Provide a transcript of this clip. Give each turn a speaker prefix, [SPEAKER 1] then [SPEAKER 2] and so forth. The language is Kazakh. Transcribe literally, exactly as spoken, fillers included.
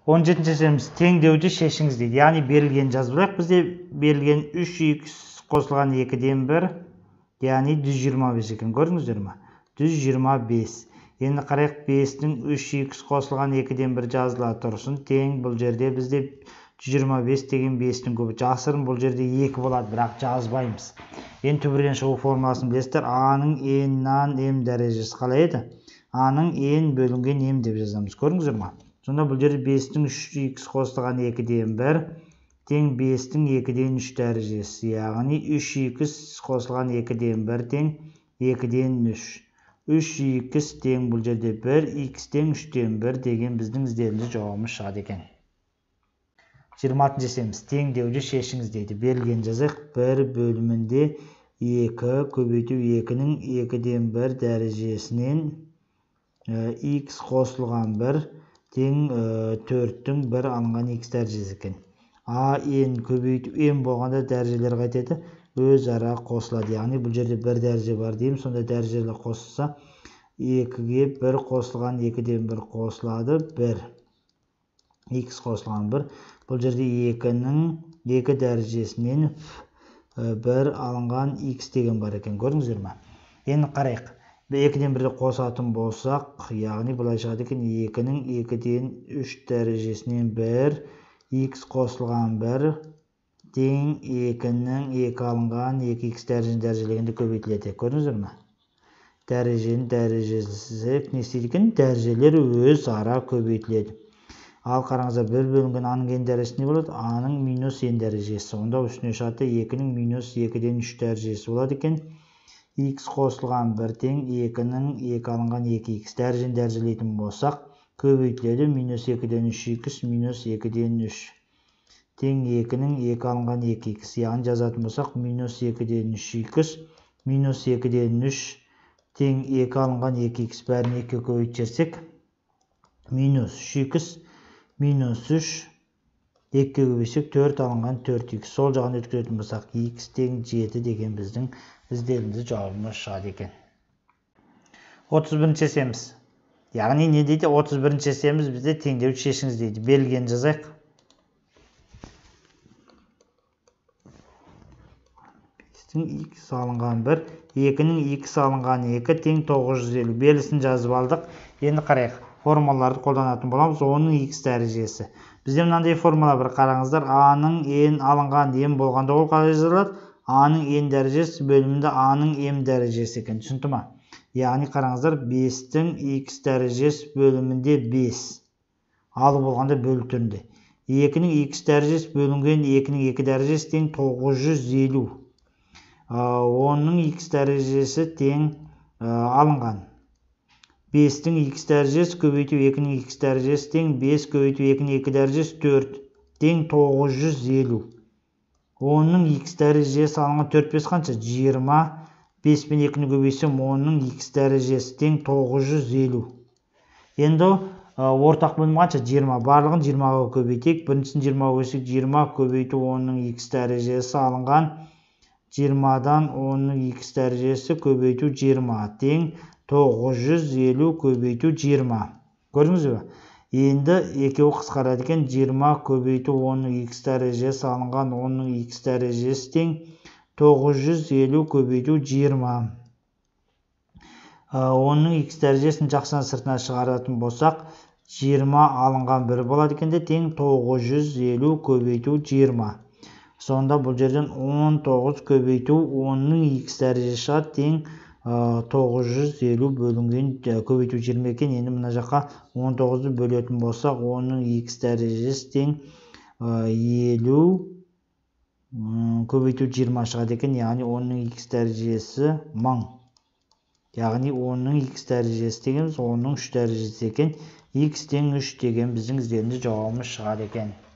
[SPEAKER 1] он жетінші әсеміз теңдеуді шешіңіз дейді. Яғни берілген жазып алайық. Бізде берілген үш икс қосылған екіден бір, яғни жүз жиырма бес екен. Көрдіңіздер ме? жүз жиырма бес. Енді қарайық, бестің үш икс қосылған екіден бір жазыла тұрсын. Тең, бұл жерде бізде жүз жиырма бес деген бестің көбі. Жасырын, бұл жерде екі болады, бірақ жазбаймыз. Енді түбірден шығу формуласын білесіздер. А-ның n-нан m дәрежесі қалай еді? А-ның n бөлінген m деп жазамыз. Көрдіңіздер ме? Сонда бұл жерде бестің үш икс қосылған екіден бір тең бестің екіден үш дәрежесі. Яғни үш икс қосылған екіден бір тең екіден үш. үш икс тең бұл жерде бір, икс тең үштен бір деген біздің іздеуіміз жауабымыз шығады екен. жиырма алтыншы әсеміз теңдеуді шешіңіз дейді. Берілген жазайық. бір бөлімінде екі көбейту екінің екіден бір дәрежесінен икс қосылған бір тең төрттің бір алынған икс дәрежесі екен. А, n көбейту n болғанда дәрежелер қайтеді? Өз ара қосылады. Яғни бұл жерде бір дәреже бар деймін. Сонда дәрежелер қосылса екіге бір қосылған екіден бір қосылады. бір. Икс қосылған бір. Бұл жерде екінің екі дәрежесінен бір алынған икс деген бар екен. Көрдіңіздер ме? Енді қарайық. екіден бірді қосатын болсақ, яғни былай шығады екен, екінің екіден үш дәрежесінен бір, икс қосылған бір, тең екінің екі алынған екі икс дәрежені дәрежелегенде көбейтіледі. Көрдіңіздер ме? Дәреженің дәрежесі не істейді екен? Дәрежелер өз ара көбейтіледі. Ал қараңыздар, бір бөлінген А-ның n дәрежесі не болады? А-ның минус n дәрежесі. Онда үстіне шығады екінің минус екіден үш дәрежесі болады екен. Икс қосылған бір тең екінің екі алынған екі икс дәрежені дәрежелейтін болсақ, көбейтіледі. Минус екіден үш икс минус екіден үш тең екінің екі алынған екі икс. Яғни жазатын болсақ, минус екіден үш икс минус екіден үш тең екі алынған екі икс бәрін екіге көбейтсек, минус үш икс минус үш екіге көбейтсек төрт алынған төрт икс. Сол жағын өткізетін болсақ, икс тең жеті деген біздің іздеуіміз жауабымыз шығады екен. отыз бірінші әсеміз. Яғни не дейді? отыз бірінші әсеміз бізде теңдеуді шешіңіз дейді. Берілген жазайық. Икс алынған бір, екінің икс алынған екі тең тоғыз жүз елу. Белгісін жазып алдық. Енді қарайық. Формулаларды қолданатын боламыз. оның икс дәрежесі. Бізде мынандай формула бір қараңыздар. А-ның n алынған m болғанда ол қалай жазылады? А-ның n дәрежесі бөлімінде А-ның m дәрежесі екен. Түсінді ме? Яғни қараңыздар, бестің икс дәрежесі бөлімінде бес. Алу болғанда бөлу түрінде. екінің икс дәрежесі бөлінген екінің екі дәрежесі тең тоғыз жүз елу. онның икс дәрежесі тең алынған. бестің икс дәрежесі көбейту екінің икс дәрежесі тең бес көбейту екінің екі дәрежесі төрт тең тоғыз жүз елу. онның икс дәрежесі алынған төрт бес қанша? жиырма. бес пен екіні көбейсем онның икс дәрежесі тең тоғыз жүз елу. Енді ортақ бөлім қанша? жиырма. Барлығын жиырмаға көбейтейік. Біріншісін жиырмаға көбейтсек, жиырма көбейту онның икс дәрежесі алынған. жиырмадан онның икс дәрежесі көбейту жиырма тең тоғыз жүз елу көбейту жиырма. Көрдіңіз бе? Енді екеуі қысқарады екен. жиырма көбейту онның икс дәрежесі алынған онның икс дәрежесі тең тоғыз жүз елу көбейту жиырма. онның икс дәрежесін жақсынан сыртына шығаратын болсақ, жиырма алынған бір болады екен де тең тоғыз жүз елу көбейту жиырма. Сонда бұл жерден он тоғыз көбейту онның икс дәрежесі шығады тең тоғыз жүз елу бөлінген көбейту жиырма екен. Енді мына жаққа он тоғызды бөлетін болсақ, онның икс дәрежесі тең елу көбейту жиырма шығады екен. Яғни онның икс дәрежесі мың. Яғни онның икс дәрежесі дегеніміз онның үш дәрежесі екен. Икс тең үш деген біздің іздеуіміз жауабымыз шығады екен.